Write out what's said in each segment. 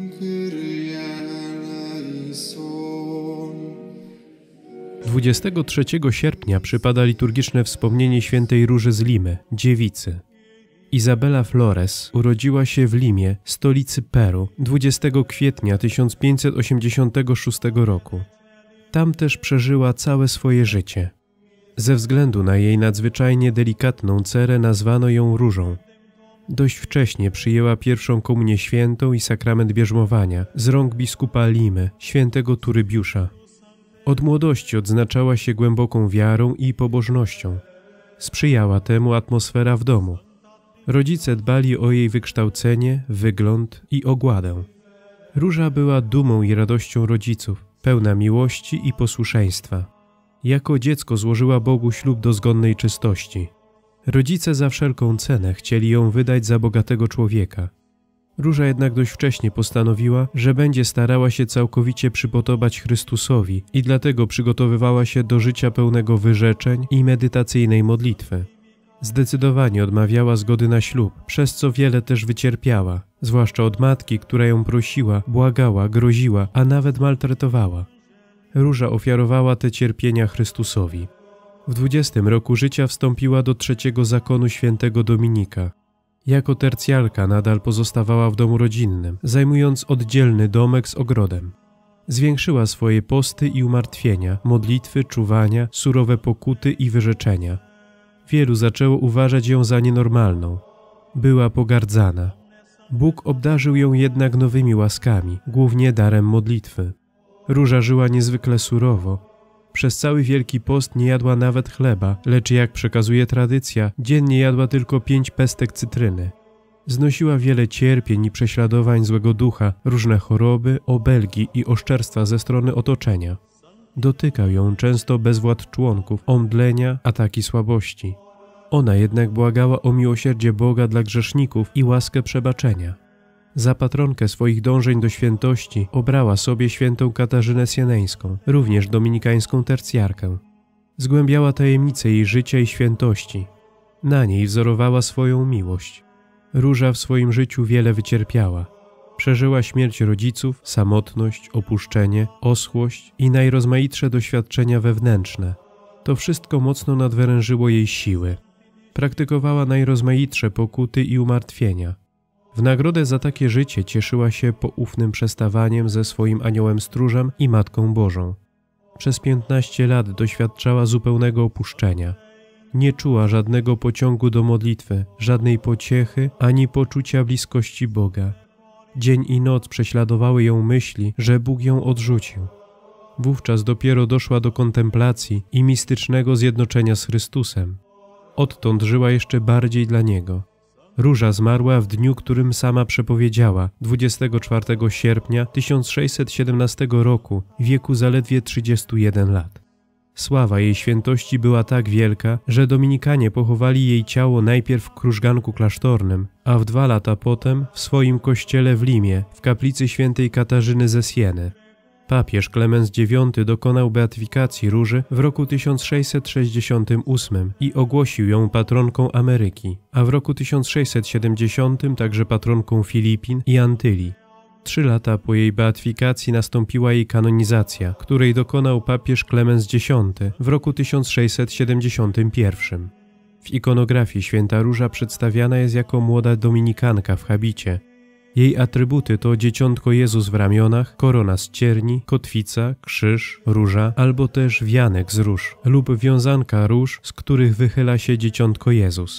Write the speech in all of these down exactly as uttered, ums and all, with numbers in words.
dwudziestego trzeciego sierpnia przypada liturgiczne wspomnienie świętej Róży z Limy, dziewicy. Izabela Flores urodziła się w Limie, stolicy Peru, dwudziestego kwietnia tysiąc pięćset osiemdziesiątego szóstego roku. Tam też przeżyła całe swoje życie. Ze względu na jej nadzwyczajnie delikatną cerę nazwano ją Różą. Dość wcześnie przyjęła pierwszą komunię świętą i sakrament bierzmowania z rąk biskupa Limy, świętego Turybiusza. Od młodości odznaczała się głęboką wiarą i pobożnością. Sprzyjała temu atmosfera w domu. Rodzice dbali o jej wykształcenie, wygląd i ogładę. Róża była dumą i radością rodziców, pełna miłości i posłuszeństwa. Jako dziecko złożyła Bogu ślub dozgonnej czystości. Rodzice za wszelką cenę chcieli ją wydać za bogatego człowieka. Róża jednak dość wcześnie postanowiła, że będzie starała się całkowicie przypodobać Chrystusowi i dlatego przygotowywała się do życia pełnego wyrzeczeń i medytacyjnej modlitwy. Zdecydowanie odmawiała zgody na ślub, przez co wiele też wycierpiała, zwłaszcza od matki, która ją prosiła, błagała, groziła, a nawet maltretowała. Róża ofiarowała te cierpienia Chrystusowi. W dwudziestym roku życia wstąpiła do trzeciego zakonu świętego Dominika. Jako tercjalka nadal pozostawała w domu rodzinnym, zajmując oddzielny domek z ogrodem. Zwiększyła swoje posty i umartwienia, modlitwy, czuwania, surowe pokuty i wyrzeczenia. Wielu zaczęło uważać ją za nienormalną. Była pogardzana. Bóg obdarzył ją jednak nowymi łaskami, głównie darem modlitwy. Róża żyła niezwykle surowo. Przez cały Wielki Post nie jadła nawet chleba, lecz jak przekazuje tradycja, dziennie jadła tylko pięć pestek cytryny. Znosiła wiele cierpień i prześladowań złego ducha, różne choroby, obelgi i oszczerstwa ze strony otoczenia. Dotykał ją często bezwład członków, omdlenia, ataki słabości. Ona jednak błagała o miłosierdzie Boga dla grzeszników i łaskę przebaczenia. Za patronkę swoich dążeń do świętości obrała sobie świętą Katarzynę Sieneńską, również dominikańską tercjarkę. Zgłębiała tajemnice jej życia i świętości. Na niej wzorowała swoją miłość. Róża w swoim życiu wiele wycierpiała. Przeżyła śmierć rodziców, samotność, opuszczenie, oschłość i najrozmaitsze doświadczenia wewnętrzne. To wszystko mocno nadwyrężyło jej siły. Praktykowała najrozmaitsze pokuty i umartwienia. W nagrodę za takie życie cieszyła się poufnym przestawaniem ze swoim aniołem stróżem i Matką Bożą. Przez piętnaście lat doświadczała zupełnego opuszczenia. Nie czuła żadnego pociągu do modlitwy, żadnej pociechy ani poczucia bliskości Boga. Dzień i noc prześladowały ją myśli, że Bóg ją odrzucił. Wówczas dopiero doszła do kontemplacji i mistycznego zjednoczenia z Chrystusem. Odtąd żyła jeszcze bardziej dla Niego. Róża zmarła w dniu, którym sama przepowiedziała, dwudziestego czwartego sierpnia tysiąc sześćset siedemnastego roku, w wieku zaledwie trzydziestu jeden lat. Sława jej świętości była tak wielka, że dominikanie pochowali jej ciało najpierw w krużganku klasztornym, a w dwa lata potem w swoim kościele w Limie, w kaplicy świętej Katarzyny ze Sieny. Papież Klemens dziewiąty dokonał beatyfikacji Róży w roku tysiąc sześćset sześćdziesiątym ósmym i ogłosił ją patronką Ameryki, a w roku tysiąc sześćset siedemdziesiątym także patronką Filipin i Antylii. Trzy lata po jej beatyfikacji nastąpiła jej kanonizacja, której dokonał papież Klemens dziesiąty w roku tysiąc sześćset siedemdziesiątym pierwszym. W ikonografii święta Róża przedstawiana jest jako młoda dominikanka w habicie. Jej atrybuty to dzieciątko Jezus w ramionach, korona z cierni, kotwica, krzyż, róża albo też wianek z róż lub wiązanka róż, z których wychyla się dzieciątko Jezus.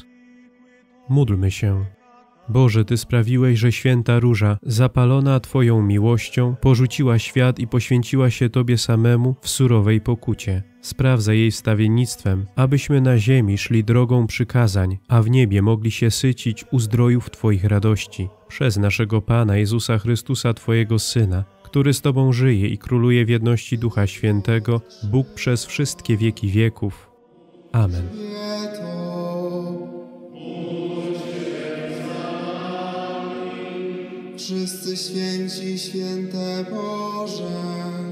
Módlmy się. Boże, Ty sprawiłeś, że święta Róża, zapalona Twoją miłością, porzuciła świat i poświęciła się Tobie samemu w surowej pokucie. Spraw za jej wstawiennictwem, abyśmy na ziemi szli drogą przykazań, a w niebie mogli się sycić u zdrojów Twoich radości. Przez naszego Pana Jezusa Chrystusa, Twojego Syna, który z Tobą żyje i króluje w jedności Ducha Świętego, Bóg przez wszystkie wieki wieków. Amen. Wszyscy święci, święte Boże.